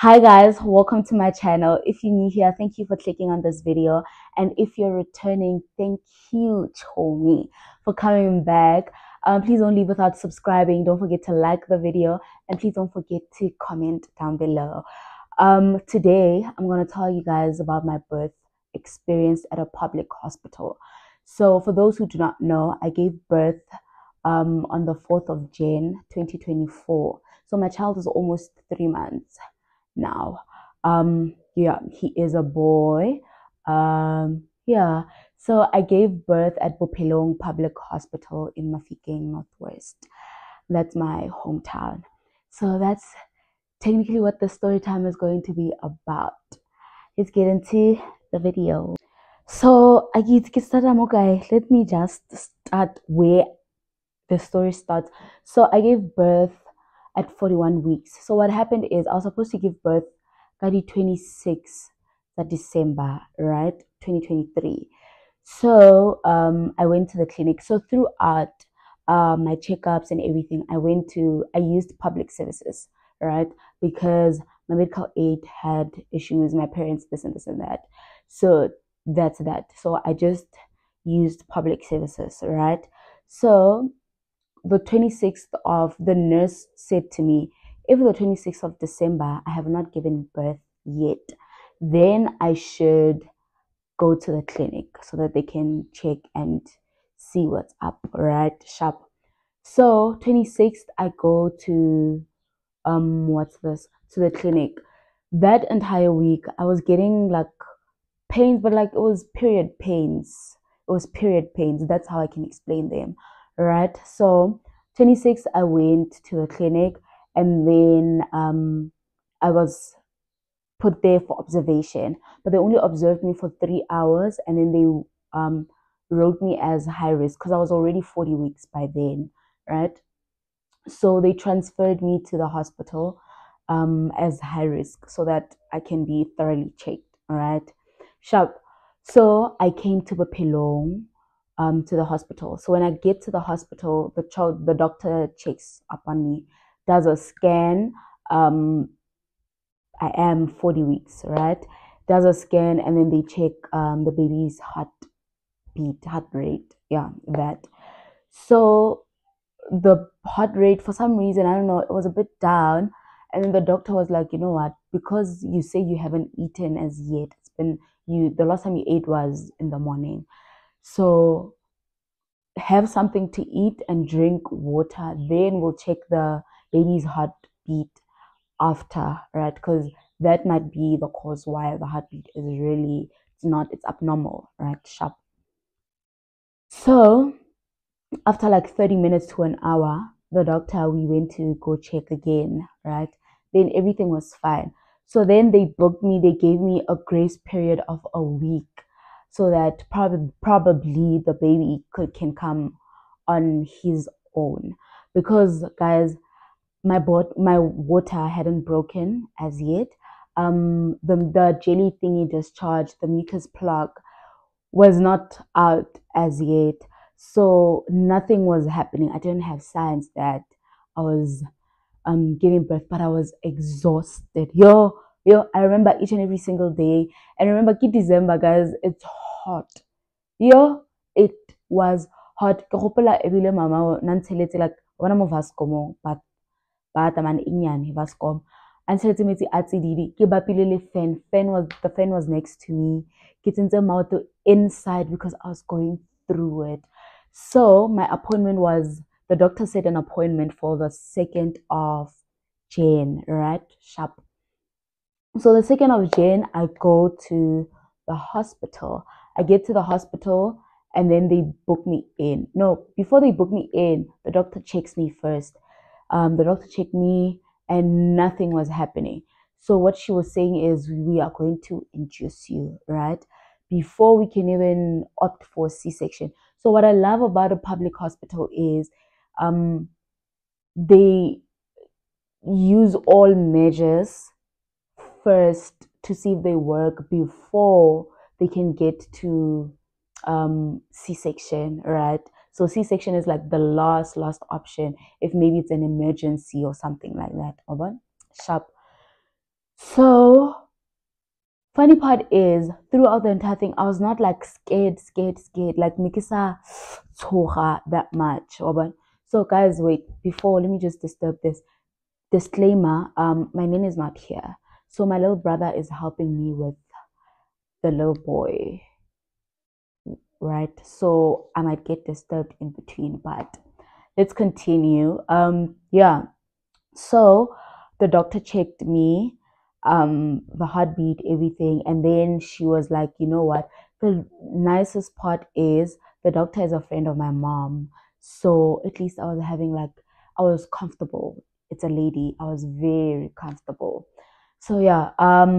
Hi guys, welcome to my channel. If you're new here, thank you for clicking on this video, and if you're returning, thank you Chomi for coming back. Please don't leave without subscribing. Don't forget to like the video, and please don't forget to comment down below. Today I'm going to tell you guys about my birth experience at a public hospital. So for those who do not know, I gave birth on the 4th of January 2024. So my child is almost 3 months now. Yeah, he is a boy. Yeah, so I gave birth at Bophelong Public Hospital in Mafikeng Northwest. That's my hometown. So that's technically what the story time is going to be about. Let's get into the video. So let me just start where the story starts. So I gave birth at 41 weeks. So what happened is I was supposed to give birth on the 26th of December, right? 2023. So I went to the clinic. So throughout my checkups and everything, I used public services, right? Because my medical aid had issues, my parents, this and this and that. So that's that. So I just used public services, right? So the 26th of the nurse said to me, if the 26th of December I have not given birth yet, then I should go to the clinic so that they can check and see what's up, right? Sharp. So 26th I go to to the clinic. That entire week I was getting like pains, but like it was period pains. It was period pains. That's how I can explain them, right? So 26th I went to the clinic, and then I was put there for observation, but they only observed me for 3 hours, and then they wrote me as high risk because I was already 40 weeks by then, right? So they transferred me to the hospital as high risk so that I can be thoroughly checked. All right, sharp. So I came to Bophelong to the hospital. So when I get to the hospital, the doctor checks up on me, does a scan. I am 40 weeks, right? Does a scan, and then they check the baby's heart rate. Yeah, that. So the heart rate, for some reason, I don't know, it was a bit down. And then the doctor was like, you know what, because you say you haven't eaten as yet, it's been the last time you ate was in the morning, so have something to eat and drink water, then we'll check the baby's heartbeat after, right? Because that might be the cause why the heartbeat is really, it's abnormal, right? Sharp. So after like 30 minutes to an hour, the doctor, we went to go check again, right? Then everything was fine. So then they booked me, they gave me a grace period of a week so that probably the baby can come on his own. Because guys, my water hadn't broken as yet. The jelly thingy discharged, the mucus plug was not out as yet. So nothing was happening. I didn't have signs that I was giving birth, but I was exhausted. I remember each and every single day. And remember, December, guys, it's hot. It was hot. Ke gopola ebile mama na ntsheletse like bona mo Vascom, but man inyane Vascom. Until metsi a tsididi ke bapile le fan. The fan was next to me. Ke tsentse mouth inside because I was going through it. So my appointment was, the doctor set an appointment for the 2nd of January, right? Sharp. So the 2nd of January, I go to the hospital. I get to the hospital, and then they book me in. No, before they book me in, the doctor checks me first. The doctor checked me, and nothing was happening. So what she was saying is, we are going to induce you, right? Before we can even opt for C-section. So what I love about a public hospital is they use all measures first to see if they work before they can get to C-section, right? So C-section is like the last option if maybe it's an emergency or something like that. Sharp. So funny part is throughout the entire thing, I was not like scared, like Mikisa Toha that much. So guys, wait, before let me just disturb this. Disclaimer, my name is not here. So my little brother is helping me with the little boy, right? So I might get disturbed in between, but let's continue. Yeah. So the doctor checked me, the heartbeat, everything, and then she was like, you know what? The nicest part is the doctor is a friend of my mom. So at least I was comfortable. It's a lady. I was very comfortable. So yeah,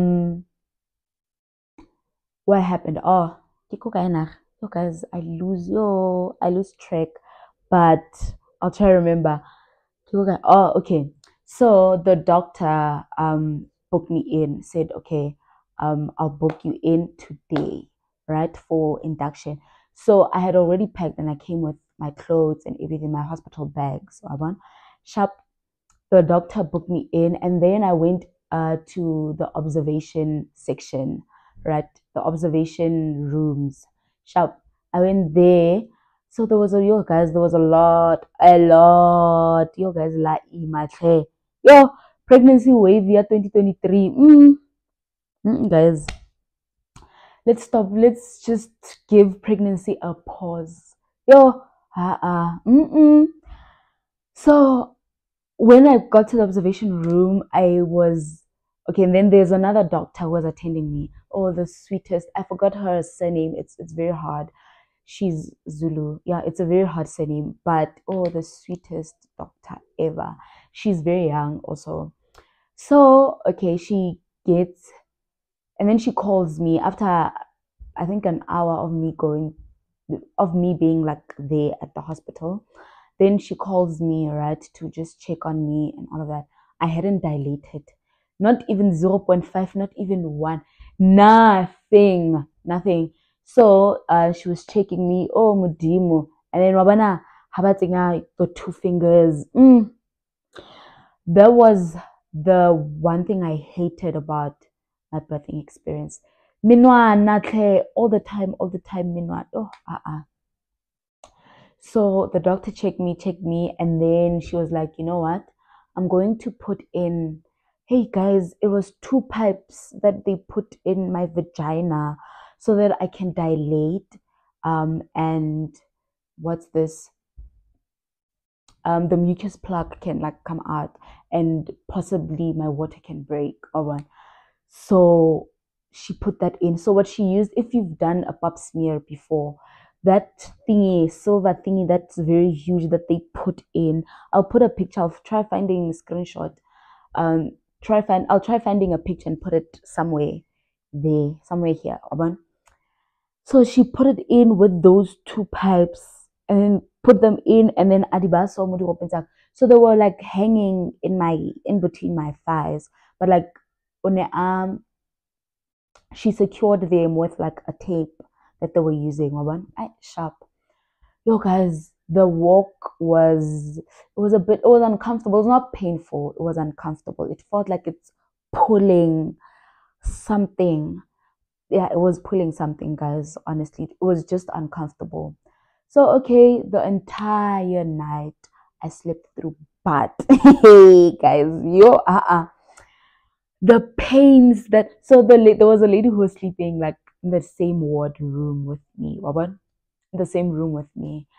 what happened? Oh, yo guys, I lose track, but I'll try to remember. Oh, okay. So the doctor booked me in, said, okay, I'll book you in today, right, for induction. So I had already packed and I came with my clothes and everything, my hospital bags. So I went sharp. The doctor booked me in, and then I went to the observation section, right? The observation rooms. Sharp. I went there. So yo guys, there was a lot. Yo guys, la imache. Yo, pregnancy wave year 2023. Guys, let's stop. Let's just give pregnancy a pause. Yo, So when I got to the observation room, I was okay. And then there's another doctor who was attending me. Oh, the sweetest. I forgot her surname. It's very hard. She's Zulu. Yeah, it's a very hard surname. But oh, the sweetest doctor ever. She's very young also. So okay, she gets and then she calls me after I think an hour of me being like there at the hospital. Then she calls me, right, to just check on me and all of that. I hadn't dilated. Not even 0.5, not even 1. Nothing. Nothing. So she was checking me. Oh, Mudimu. And then Wabana, Habatinga, the 2 fingers. That was the one thing I hated about my birthing experience. Minwa natle all the time, minwa. Oh, So the doctor checked me, and then she was like, you know what? I'm going to put in, hey guys, it was 2 pipes that they put in my vagina so that I can dilate. And what's this? The mucus plug can like come out and possibly my water can break or what. So she put that in. So what she used, if you've done a pap smear before, that thingy, silver thingy, that's very huge that they put in. I'll put a picture. I'll try finding a screenshot. I'll try finding a picture and put it somewhere there, somewhere here. So she put it in with those 2 pipes and then put them in, and then adibaso mudi opens up. So they were like hanging in between my thighs, but like on the arm, she secured them with like a tape that they were using. I sharp. Yo guys, the walk it was uncomfortable. It was not painful, it was uncomfortable. It felt like it's pulling something. Yeah, it was pulling something, guys. Honestly, it was just uncomfortable. So okay, the entire night I slept through, but hey guys, the pains that there was a lady who was sleeping like in the same ward room with me, in the same room with me.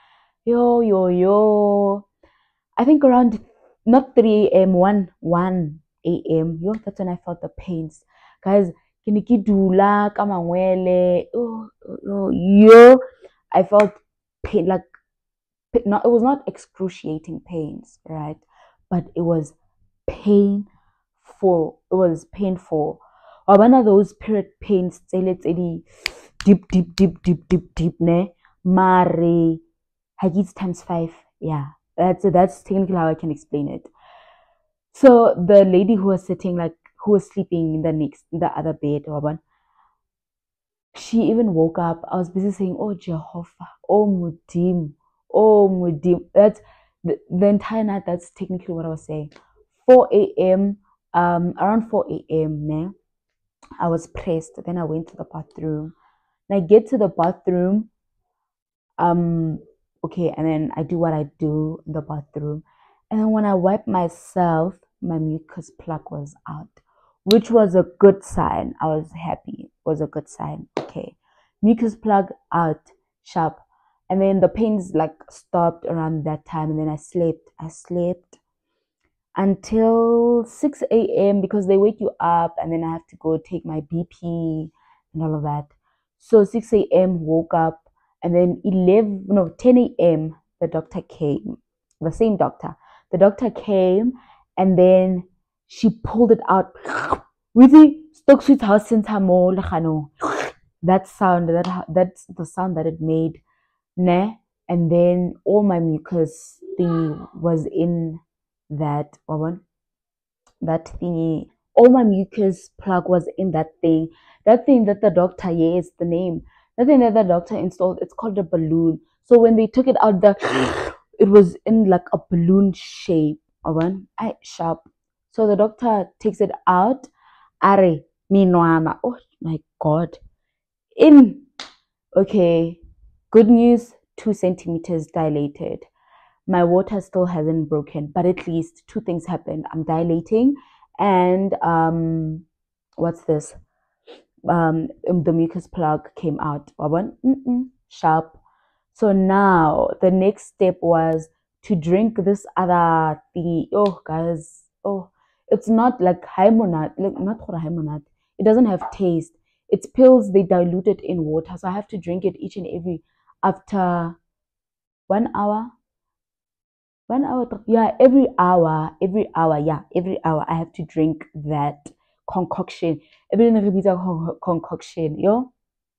Yo. I think around not 3 a.m., 1 a.m. Yo, that's when I felt the pains. Guys, kinikidula kamangwele. Yo. I felt pain like not it was not excruciating pains, right? But it was painful. It was painful. One of those period pains, say let's say deep, ne? Mare, Haggis times 5. Yeah, that's technically how I can explain it. So the lady who was sleeping in the other bed, she even woke up. I was busy saying, "Oh Jehovah, oh Mudim, oh Mudim." That's the entire night. That's technically what I was saying. 4 a.m. around 4 a.m. ne, I was pressed. Then I went to the bathroom. And I get to the bathroom, okay, and then I do what I do in the bathroom. And then when I wipe myself, my mucus plug was out, which was a good sign. I was happy. It was a good sign. Okay. Mucus plug out, sharp. And then the pains like stopped around that time. And then I slept. I slept until 6 a.m. because they wake you up and then I have to go take my BP and all of that. So 6 a.m. woke up, and then 10 a.m. the doctor came, the same doctor. The doctor came, and then she pulled it out. That sound, that's the sound that it made. Ne? And then all my mucus thing was in that that thingy. All my mucus plug was in that thing. That thing that the doctor, yes, the name. That thing that the doctor installed, it's called a balloon. So when they took it out, it was in like a balloon shape. I sharp. So the doctor takes it out. Are minwana. Oh my god. In. Okay. Good news, 2 centimeters dilated. My water still hasn't broken, but at least 2 things happened. I'm dilating, and what's this? The mucus plug came out. Sharp. So now the next step was to drink this other thingy. Oh, guys. Oh, it's not like Hymonat. Like, not Hymonat. It doesn't have taste. It's pills. They dilute it in water. So I have to drink it each and every after 1 hour. 1 hour. Yeah, every hour. Yeah, every hour I have to drink that concoction. Every concoction. Yo.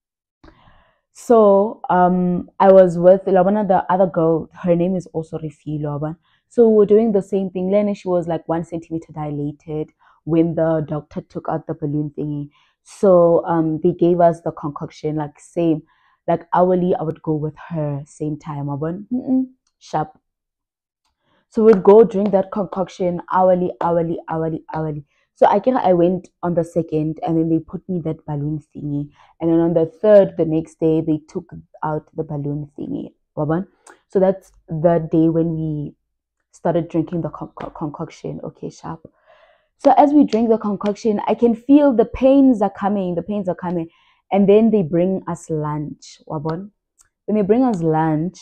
So I was with one of the other girl. Her name is also Rifi Laban. So we're doing the same thing. Lena, she was like 1 centimeter dilated when the doctor took out the balloon thingy. So they gave us the concoction like same, like hourly. I would go with her same time. Sharp. So we'd go drink that concoction hourly. So I went on the 2nd, and then they put me that balloon thingy. And then on the 3rd, the next day, they took out the balloon thingy. So that's the day when we started drinking the concoction. Okay, sharp. So as we drink the concoction, I can feel the pains are coming. And then they bring us lunch. When they bring us lunch,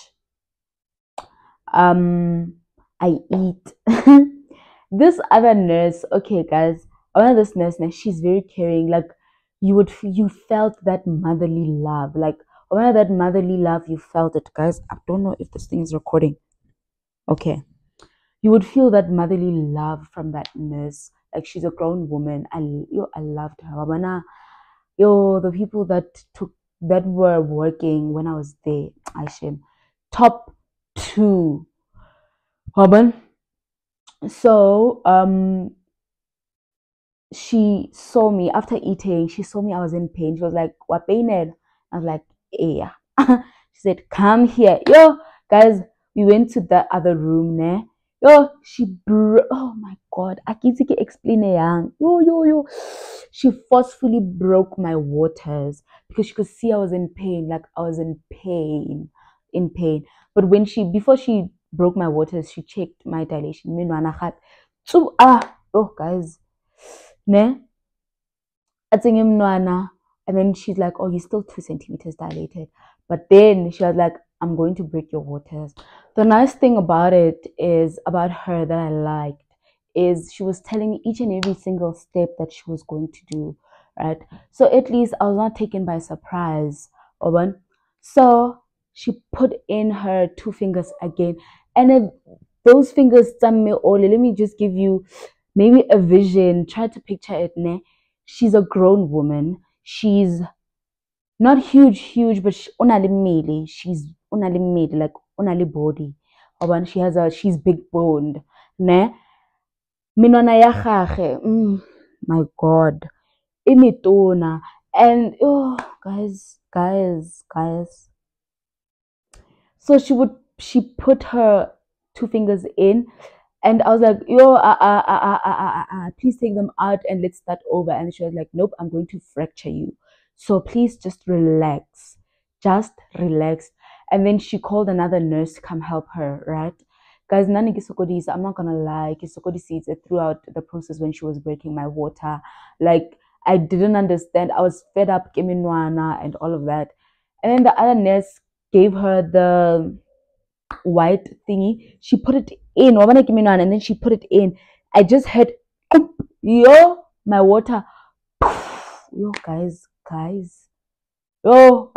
I eat. This other nurse, okay, guys, one of this nurse, she's very caring. Like you felt that motherly love. Like one of that motherly love, you felt it, guys. I don't know if this thing is recording. Okay, you would feel that motherly love from that nurse. Like she's a grown woman. I loved her. The people that were working when I was there, I shame. Top 2. So she saw me after eating. She saw me. I was in pain. She was like, "What pain?" I was like, "Yeah." She said, "Come here, yo, guys." We went to the other room. Ne, yo, oh my god, I can't explain it. Yo. She forcefully broke my waters because she could see I was in pain. Like I was in pain. But before she broke my waters, she checked my dilation. So oh guys, ne? And then she's like, "Oh, you're still 2 centimeters dilated." But then she was like, "I'm going to break your waters." The nice thing about her that I liked is she was telling me each and every single step that she was going to do, right? So at least I was not taken by surprise. So she put in her 2 fingers again, and those fingers, let me just give you maybe a vision. Try to picture it. Ne? She's a grown woman. She's not huge, but she's like body. She's big boned. Ne? Minona ya gage. My God. Imitona. And oh guys. So she put her 2 fingers in, And I was like, yo, please take them out and let's start over. And she was like, nope, I'm going to fracture you. So please just relax. Just relax. And then she called another nurse to come help her, right? Guys, nani kisokodisa, I'm not gonna lie, kisokodisi throughout the process when she was breaking my water. Like, I didn't understand. I was fed up, Keminwana, and all of that. And then the other nurse gave her the white thingy. She put it in, and then she put it in. I just heard, yo, my water. Yo, guys. Yo,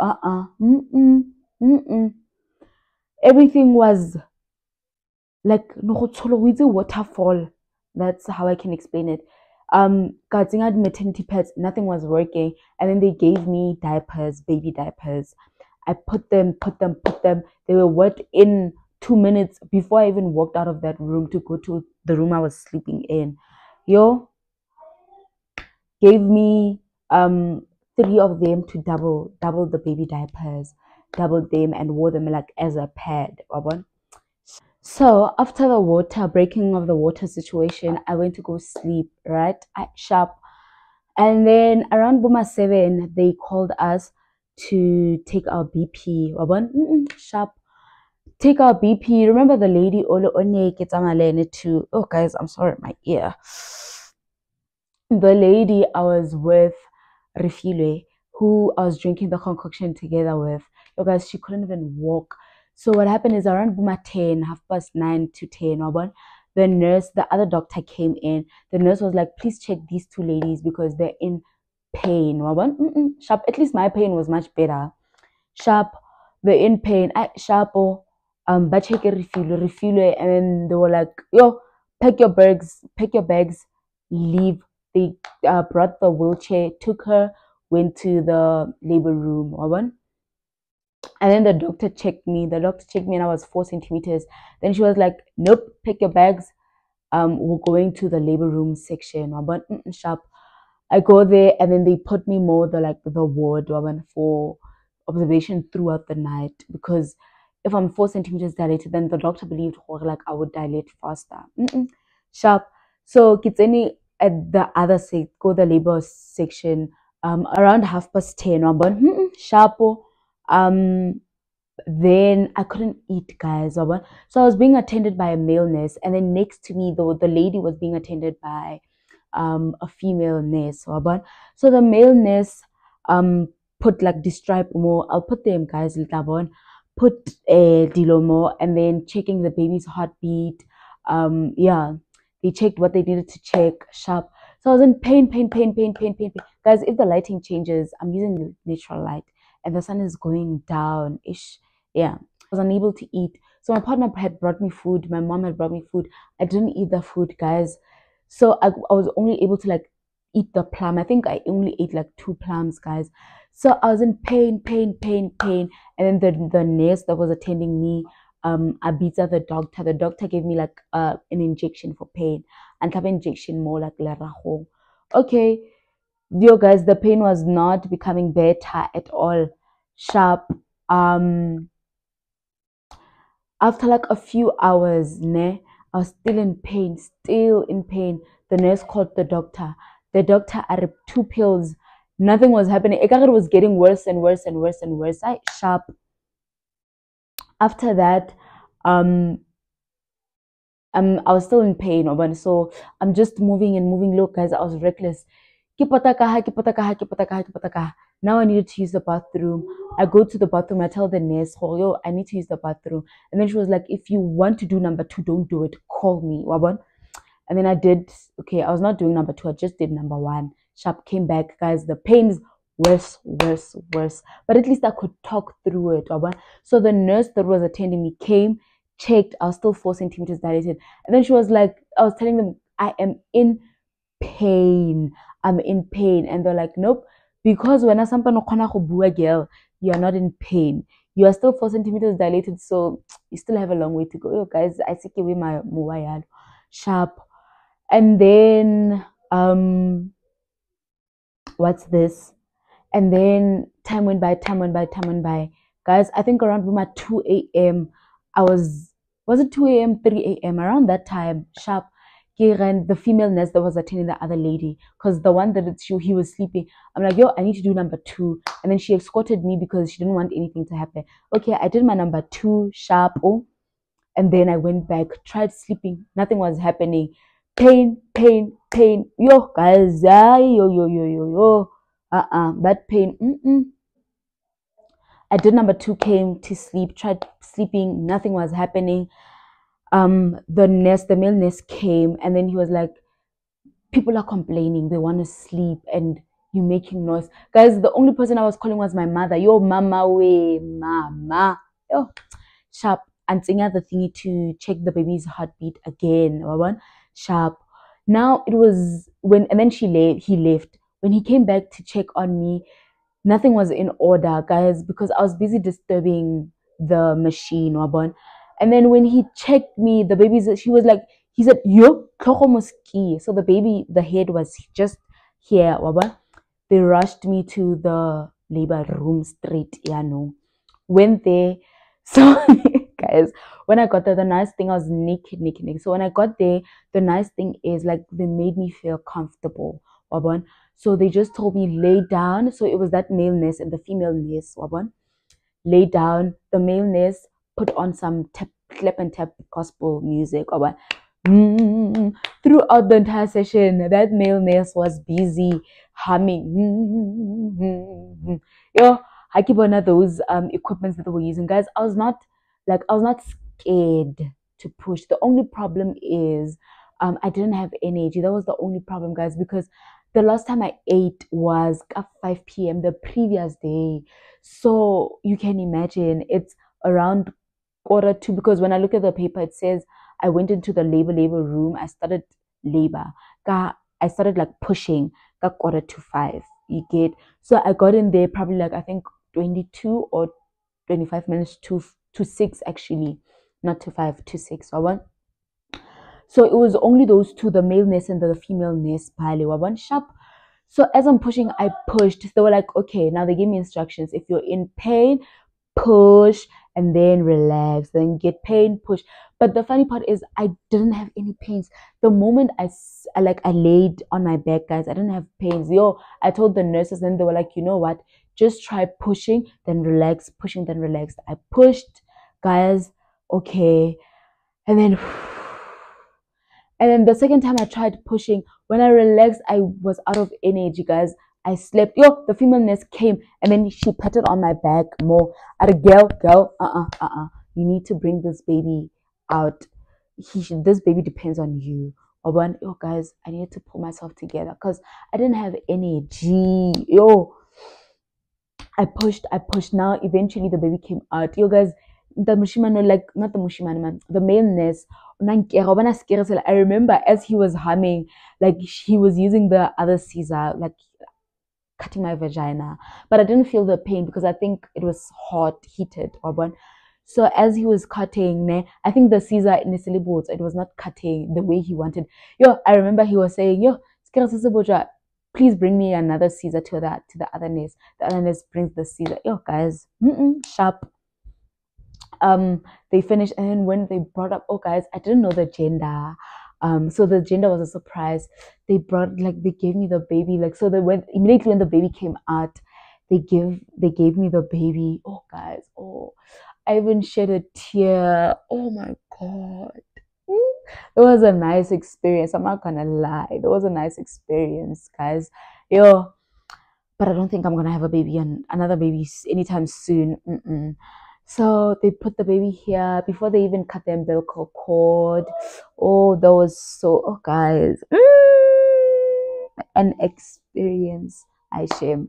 everything was like waterfall. That's how I can explain it. Getting out maternity pads, nothing was working, and then they gave me diapers, baby diapers. I put them. They were wet in 2 minutes before I even walked out of that room to go to the room I was sleeping in. Yo, gave me three of them to double the baby diapers, doubled them and wore them like as a pad. So after the water breaking of the water situation, I went to go sleep, right? At sharp. And then around Buma 7, they called us to take our BP. Sharp. Take our BP. Remember the lady Olo One to, oh guys, I'm sorry, my ear. The lady I was with, Refile, who I was drinking the concoction together with. You guys, she couldn't even walk. So what happened is around Buma 10, 9:30 to 10, the nurse, the other doctor came in. The nurse was like, please check these two ladies because they're in pain. Sharp. At least my pain was much better. Sharp, they're in pain. Sharp, but check it, refuel, and then they were like, yo, pack your bags, leave. They brought the wheelchair, took her, went to the labor room. And then the doctor checked me. The doctor checked me and I was 4 centimeters. Then she was like, nope, pack your bags. We're going to the labor room section. Sharp. I go there and then they put me more the ward for observation throughout the night because if I'm 4 centimeters dilated, then the doctor believed like I would dilate faster. Sharp. So Kitseni at the other side, go the labor section around 10:30. Sharp. Then I couldn't eat, guys. So I was being attended by a male nurse, and then next to me, the lady was being attended by a female nurse. So the male nurse put like distribe more. I'll put them, guys. Put a dilomo, and then checking the baby's heartbeat. Yeah, they checked what they needed to check. Sharp. So I was in pain. Guys, if the lighting changes, I'm using natural light, and the sun is going down ish. Yeah, I was unable to eat. So my partner had brought me food. My mom had brought me food. I didn't eat the food, guys. So I was only able to like eat the plum. I think I only ate like 2 plums, guys. So I was in pain. And then the nurse that was attending me, Abita, the doctor gave me like an injection for pain. And have injection more like leraho. Okay, yo guys, the pain was not becoming better at all. Sharp. After like a few hours, I was still in pain. The nurse called the doctor. The doctor added 2 pills. Nothing was happening. It was getting worse and worse. Sharp. After that, I was still in pain. So I'm just moving. Look, guys, I was reckless. Now I needed to use the bathroom. I go to the bathroom. I tell the nurse, oh, yo, I need to use the bathroom. And then she was like, if you want to do number 2, don't do it. Call me. And then I did, okay, I was not doing number 2. I just did number 1. Sharp came back. Guys, the pain's worse. But at least I could talk through it. So the nurse that was attending me came, checked. I was still 4 centimeters dilated. And then she was like, I was telling them, I am in pain. I'm in pain. And they're like, nope. Because when girl, you are not in pain. You are still 4 centimeters dilated, so you still have a long way to go. Yo, guys, I take away my mobile. Sharp. And then what's this? And then time went by. Guys, I think around 2 a.m. I was Was it 2 a.m., 3 a.m.? Around that time, sharp, and the female nurse that was attending the other lady, because the one that he was sleeping. I'm like, yo, I need to do number 2. And then she escorted me because she didn't want anything to happen. Okay, I did my number 2, sharp, oh, and then I went back, tried sleeping, nothing was happening. Pain, pain, pain. Yo, guys, yo. That pain. I did number 2, came to sleep, tried sleeping, nothing was happening. The male nurse came, and then he was like, people are complaining, they want to sleep, and you making noise. Guys, the only person I was calling was my mother. Yo, mama, way, mama. Yo, sharp. And Tinga the thingy to check the baby's heartbeat again. One sharp. Now it was when, and then he left. When he came back to check on me, nothing was in order, guys, because I was busy disturbing the machine, wabon. And then when he checked me, the baby's, he said, yo, so the baby, the head was just here, wabon. They rushed me to the labor room straight, yeah, no. Went there. So, guys, when I got there, the nice thing, I was naked. So when I got there, the nice thing is like they made me feel comfortable, wabon. So they just told me lay down. So it was that male nurse and the female nurse, wabon. Lay down. The male nurse put on some clap and tap gospel music, wabon. Throughout the entire session, that male nurse was busy humming. Yo, I keep one of those equipments that they were using, guys. I was not scared to push. The only problem is I didn't have energy. That was the only problem, guys, because the last time I ate was at 5 p.m. the previous day. So you can imagine it's around 1:45, because when I look at the paper, it says I went into the labor room. I started labor. I started like pushing. Got 4:45. You get, so I got in there probably like I think 22 or 25 minutes to 6 actually, not to 5, to 6. So it was only those two, the male nurse and the female nurse. Pale one sharp. So as I'm pushing, I pushed. They were like, okay, now they gave me instructions. If you're in pain, push, and then relax, then get pain, push. But the funny part is I didn't have any pains. The moment I laid on my back, guys, I didn't have pains. Yo, I told the nurses, and they were like, you know what, just try pushing, then relax, pushing, then relax. I pushed, guys, okay, and then the second time I tried pushing, when I relaxed, I was out of energy, guys. I slept. Yo, the female nurse came, and then she patted on my back more. At a girl, you need to bring this baby out. This baby depends on you. Or one, yo, guys, I needed to pull myself together because I didn't have energy. Yo, I pushed. Now, eventually, the baby came out. Yo, guys, the Mushimano, like, not the Mushimano, man, the male nurse. I remember as he was humming, like, he was using the other scissor, like, cutting my vagina. But I didn't feel the pain because I think it was hot, heated. So as he was cutting, I think the scissor in the syllables, it was not cutting the way he wanted. Yo, I remember he was saying, yo, please bring me another scissor to the other nurse. The other nurse brings the scissor. Yo, guys, sharp. They finished, and then when they brought up, oh guys, I didn't know the gender. So the gender was a surprise. They gave me the baby, like, so immediately when the baby came out, they gave me the baby. Oh guys, oh, I even shed a tear. Oh my god. It was a nice experience. I'm not gonna lie. It was a nice experience, guys. Yo, but I don't think I'm gonna have a baby and another baby anytime soon. So they put the baby here before they even cut the umbilical cord. Oh, that was oh guys, an experience. I shame.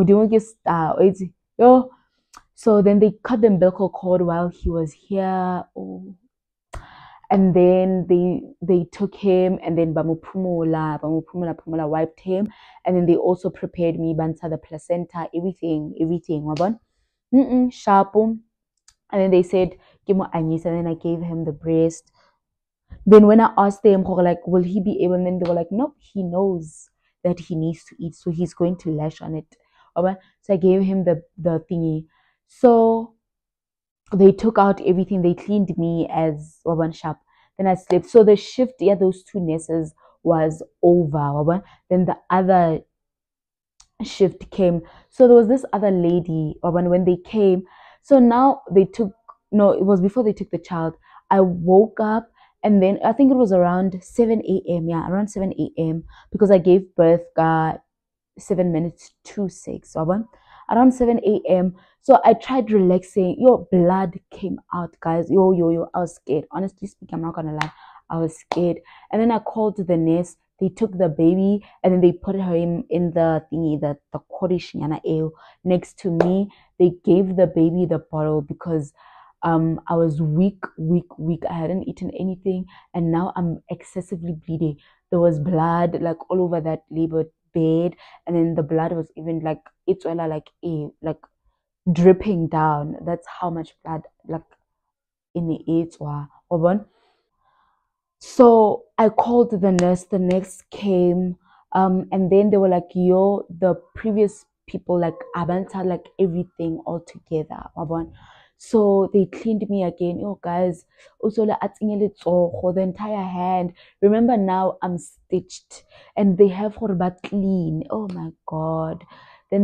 Yo. So then they cut the umbilical cord while he was here. Oh. And then they took him, and then bamupumula wiped him, and then they also prepared me bansa the placenta, everything, wabon. Sharp. And then they said, give me Agnes, and then I gave him the breast. Then when I asked them, like, will he be able? And then they were like, nope, he knows that he needs to eat, so he's going to lash on it. So I gave him the thingy. So they took out everything, they cleaned me as waban shop. Then I slept. So the shift, yeah, those two nurses was over. Waban. Then the other shift came. So there was this other lady, or when they came, so now they took, no, it was before they took the child. I woke up, and then I think it was around 7 a.m. Yeah, around 7 a.m. because I gave birth 7 minutes to 6. So around 7 a.m. So I tried relaxing. Your blood came out, guys. Yo. I was scared. Honestly speaking, I'm not gonna lie. I was scared. And then I called the nurse. They took the baby and then they put her in the thingy, the Korishinyana ale next to me. They gave the baby the bottle because I was weak. I hadn't eaten anything and now I'm excessively bleeding. There was blood like all over that labor bed, and then the blood was even like it's all like dripping down. That's how much blood like in the it's one. So I called the nurse. The nurse came, and then they were like, "Yo, the previous people like Abanta like everything all together." Wabon. So they cleaned me again. Oh, guys, also like the entire hand. Remember now I'm stitched, and they have horrible clean. Oh my god. Then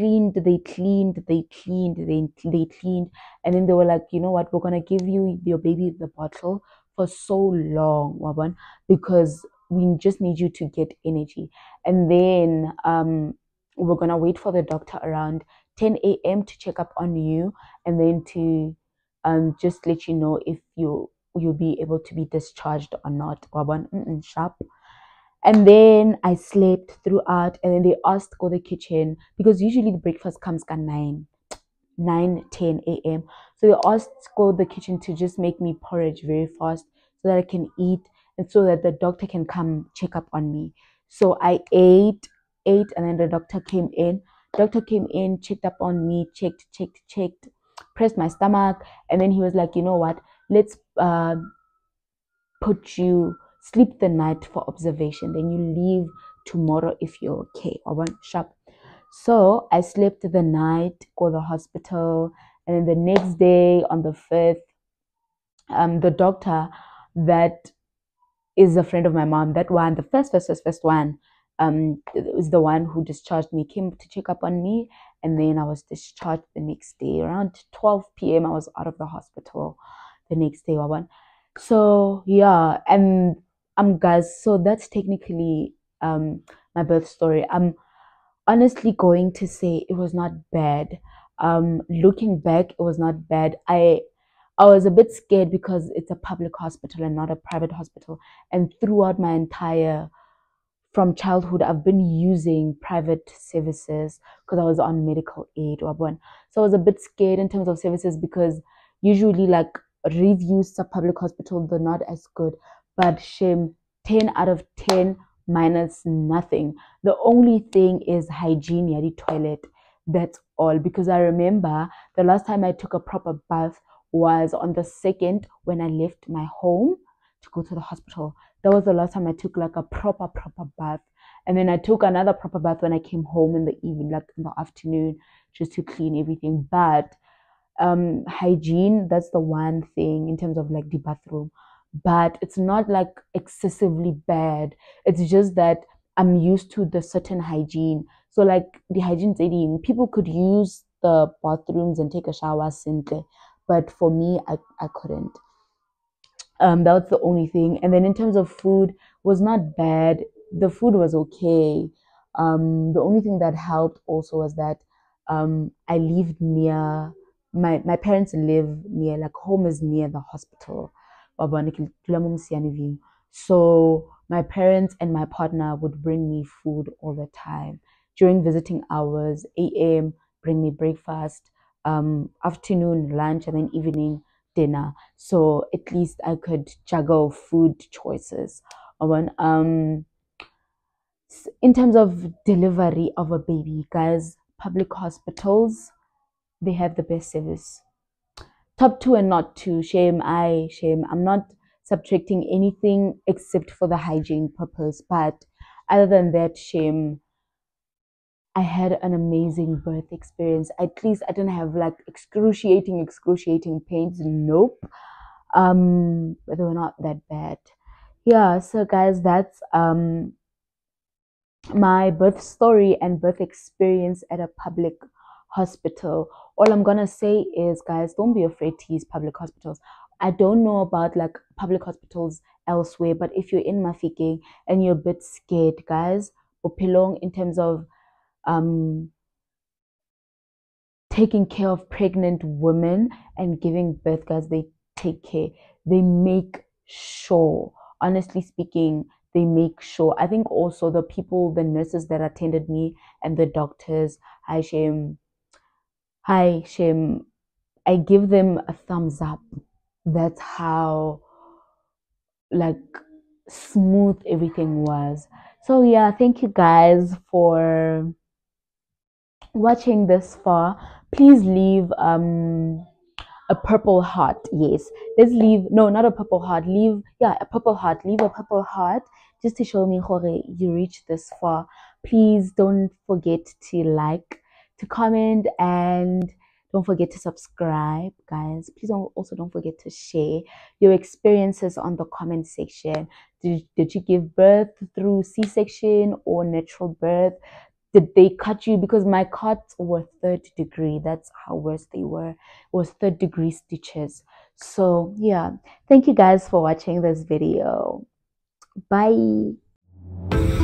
they cleaned, and then they were like, you know what, we're gonna give you your baby the bottle for so long, Waban, because we just need you to get energy. And then we're gonna wait for the doctor around 10 a.m. to check up on you and then to just let you know if you'll be able to be discharged or not. Waban, sharp. And then I slept throughout, and then they asked to go to the kitchen because usually the breakfast comes at 9 10 a.m. So they asked to go to the kitchen to just make me porridge very fast so that I can eat and so that the doctor can come check up on me. So I ate, and then the doctor came in. Doctor came in, checked up on me, checked, pressed my stomach, and then he was like, you know what? Let's put you sleep the night for observation. Then you leave tomorrow if you're okay. I want sharp. So I slept the night, go to the hospital, and then the next day on the 5th, the doctor that is a friend of my mom, that one, the first one, is the one who discharged me, came to check up on me, and then I was discharged the next day. Around 12 p.m. I was out of the hospital the next day, one. So yeah, and guys, so that's technically my birth story. I'm honestly going to say it was not bad. Looking back, it was not bad. I was a bit scared because it's a public hospital and not a private hospital. And throughout my entire from childhood, I've been using private services because I was on medical aid or one. So I was a bit scared in terms of services because usually like reviews of public hospital, they're not as good. But shame 10 out of 10 minus nothing. The only thing is hygiene, yeah, the toilet. That's all. Because I remember the last time I took a proper bath was on the 2nd when I left my home to go to the hospital. That was the last time I took like a proper bath. And then I took another proper bath when I came home in the evening, like in the afternoon, just to clean everything. But hygiene, that's the one thing in terms of like the bathroom. But it's not like excessively bad. It's just that I'm used to the certain hygiene. So like the hygiene setting, people could use the bathrooms and take a shower simply. But for me, I couldn't. That was the only thing. And then in terms of food, was not bad. The food was okay. The only thing that helped also was that I lived near my parents live near, like home is near the hospital. So my parents and my partner would bring me food all the time during visiting hours. 8 a.m. bring me breakfast, afternoon lunch, and then evening dinner, so at least I could juggle food choices. In terms of delivery of a baby, guys, public hospitals, they have the best service. Top two and not two. Shame. I'm not subtracting anything except for the hygiene purpose, but other than that, shame. I had an amazing birth experience. At least I didn't have like excruciating pains. Nope. But they were not that bad. Yeah, so guys, that's my birth story and birth experience at a public hospital. All I'm gonna say is, guys, don't be afraid to use public hospitals. I don't know about like public hospitals elsewhere, but if you're in Mafeking and you're a bit scared, guys, Bophelong, in terms of um taking care of pregnant women and giving birth, guys, they take care. They make sure, honestly speaking, they make sure. I think also the people, the nurses that attended me and the doctors, hi Shem, I give them a thumbs up. That's how like smooth everything was. So yeah, thank you guys for watching this far. Please leave a purple heart. Yes, let's leave, no, not a purple heart, leave, yeah, a purple heart, leave a purple heart, just to show me Hore, you reached this far. Please don't forget to like, to comment, and don't forget to subscribe, guys. Please don't forget to share your experiences on the comment section. Did you give birth through C-section or natural birth? Did they cut you? Because my cuts were 3rd degree. That's how worse they were. It was 3rd-degree stitches. So yeah, thank you guys for watching this video. Bye.